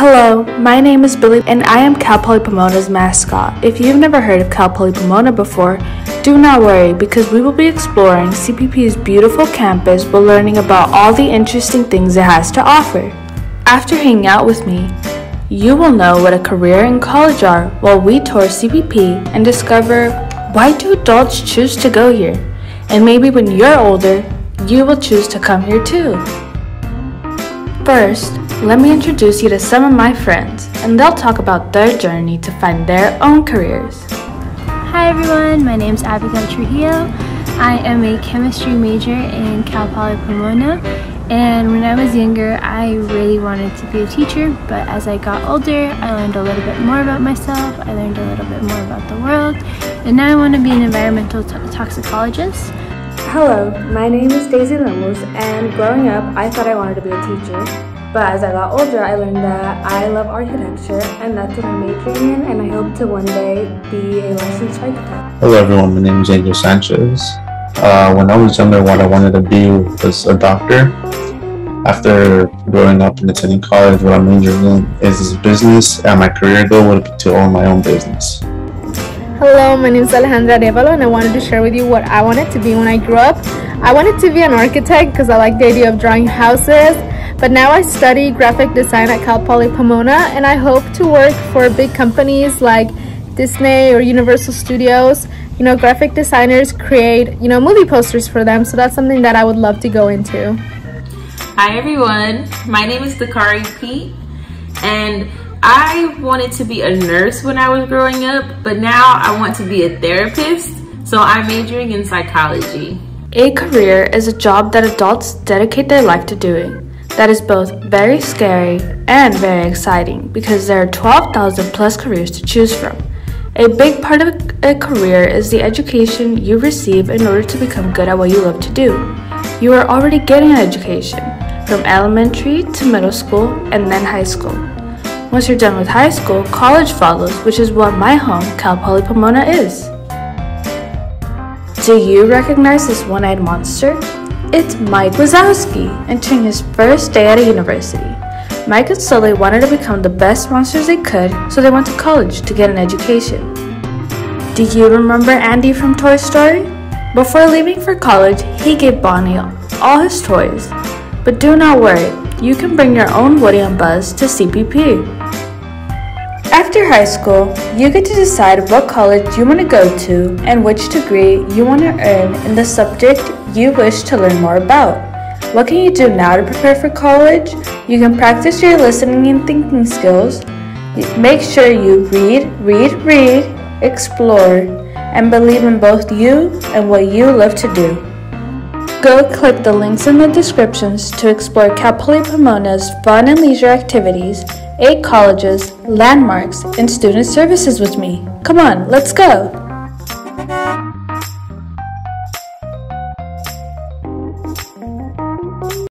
Hello, my name is Billy and I am Cal Poly Pomona's mascot. If you've never heard of Cal Poly Pomona before, do not worry because we will be exploring CPP's beautiful campus while learning about all the interesting things it has to offer. After hanging out with me, you will know what a career and college are while we tour CPP and discover why do adults choose to go here. And maybe when you're older, you will choose to come here too. First, let me introduce you to some of my friends, and they'll talk about their journey to find their own careers. Hi everyone, my name is Abigail Trujillo. I am a chemistry major in Cal Poly Pomona, and when I was younger, I really wanted to be a teacher, but as I got older, I learned a little bit more about myself, I learned a little bit more about the world, and now I want to be an environmental toxicologist. Hello, my name is Daisy Limos, and growing up, I thought I wanted to be a teacher. But as I got older, I learned that I love architecture, and that's what I'm majoring in, and I hope to one day be a licensed architect. Hello everyone, my name is Angel Sanchez. When I was younger, what I wanted to be was a doctor. After growing up and attending college, what I'm majoring in is business, and my career goal would be to own my own business. Hello, my name is Alejandra Arevalo, and I wanted to share with you what I wanted to be when I grew up. I wanted to be an architect because I like the idea of drawing houses. But now I study graphic design at Cal Poly Pomona, and I hope to work for big companies like Disney or Universal Studios. You know, graphic designers create, movie posters for them, so that's something that I would love to go into. Hi everyone, my name is Dakari Pete, and I wanted to be a nurse when I was growing up, but now I want to be a therapist, so I'm majoring in psychology. A career is a job that adults dedicate their life to doing. That is both very scary and very exciting because there are 12,000 plus careers to choose from. A big part of a career is the education you receive in order to become good at what you love to do. You are already getting an education from elementary to middle school and then high school. Once you're done with high school, college follows, which is what my home, Cal Poly Pomona, is. Do you recognize this one-eyed monster? It's Mike Wazowski, entering his first day at a university. Mike and Sully wanted to become the best monsters they could, so they went to college to get an education. Do you remember Andy from Toy Story? Before leaving for college, he gave Bonnie all his toys. But do not worry, you can bring your own Woody and Buzz to CPP. After high school, you get to decide what college you want to go to and which degree you want to earn in the subject you wish to learn more about. What can you do now to prepare for college? You can practice your listening and thinking skills. Make sure you read, explore, and believe in both you and what you love to do. Go click the links in the descriptions to explore Cal Poly Pomona's fun and leisure activities, 8 colleges, landmarks, and student services with me. Come on, let's go!